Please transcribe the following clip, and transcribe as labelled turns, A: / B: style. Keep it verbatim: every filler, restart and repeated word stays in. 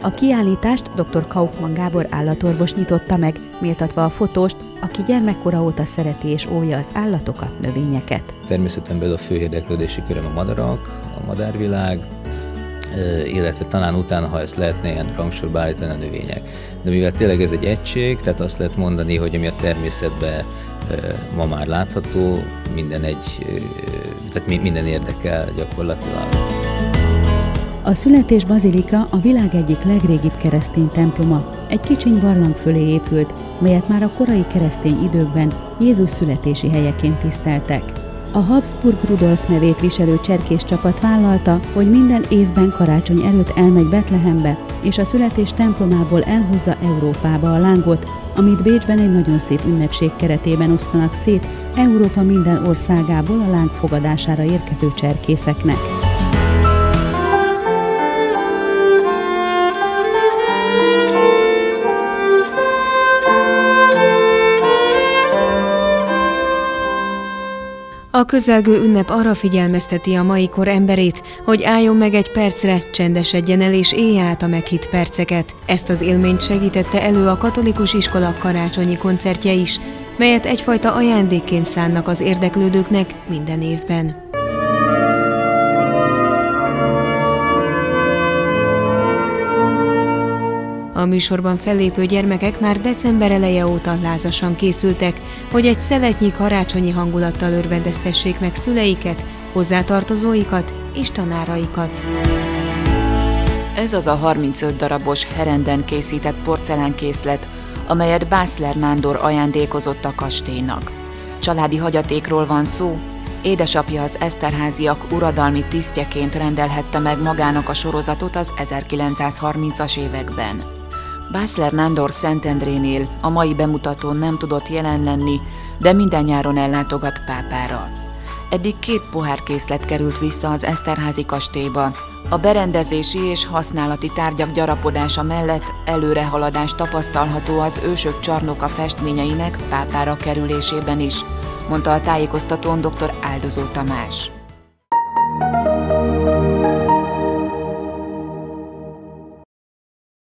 A: A kiállítást dr. Kaufmann Gábor állatorvos nyitotta meg, méltatva a fotóst, aki gyermekkora óta szereti és óvja az állatokat, növényeket.
B: Természeten belül a fő érdeklődési köröm a madarak, a madárvilág, illetve talán utána, ha ezt lehetne ilyen rangsorba állítani, a növények. De mivel tényleg ez egy egység, tehát azt lehet mondani, hogy ami a természetben ma már látható, minden egy, tehát minden érdekel gyakorlatilag.
A: A Születés Bazilika a világ egyik legrégibb keresztény temploma. Egy kicsiny barlang fölé épült, melyet már a korai keresztény időkben Jézus születési helyeként tiszteltek. A Habsburg Rudolf nevét viselő cserkész csapat vállalta, hogy minden évben karácsony előtt elmegy Betlehembe, és a születés templomából elhozza Európába a lángot, amit Bécsben egy nagyon szép ünnepség keretében osztanak szét Európa minden országából a láng fogadására érkező cserkészeknek.
C: A közelgő ünnep arra figyelmezteti a mai kor emberét, hogy álljon meg egy percre, csendesedjen el és élje át a meghitt perceket. Ezt az élményt segítette elő a katolikus iskola karácsonyi koncertje is, melyet egyfajta ajándékként szánnak az érdeklődőknek minden évben. A műsorban fellépő gyermekek már december eleje óta lázasan készültek, hogy egy szeletnyi karácsonyi hangulattal örvendeztessék meg szüleiket, hozzátartozóikat és tanáraikat.
D: Ez az a harmincöt darabos herenden készített porcelánkészlet, amelyet Bászler Nándor ajándékozott a kastélynak. Családi hagyatékról van szó, édesapja az Eszterházyak uradalmi tisztjeként rendelhette meg magának a sorozatot az ezerkilencszázharmincas években. Bászler Nándor Szentendrénél a mai bemutatón nem tudott jelen lenni, de minden nyáron ellátogat Pápára. Eddig két pohárkészlet került vissza az Eszterházi kastélyba. A berendezési és használati tárgyak gyarapodása mellett előrehaladás tapasztalható az ősök csarnoka festményeinek Pápára kerülésében is, mondta a tájékoztatón dr. Áldozó Tamás.